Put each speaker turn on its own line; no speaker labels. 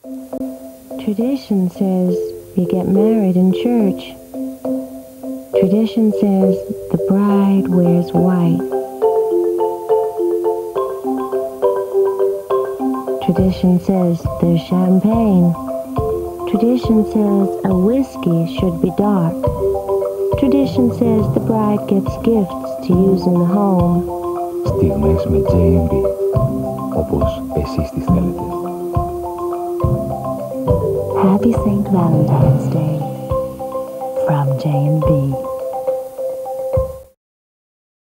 Tradition says you get married in church. Tradition says the bride wears white. Tradition says there's champagne. Tradition says a whiskey should be dark. Tradition says the bride gets gifts to use in the home.
Στιγμές με J B, όπως εσείς τις θέλετε.
Happy St. Valentine's Day from J B.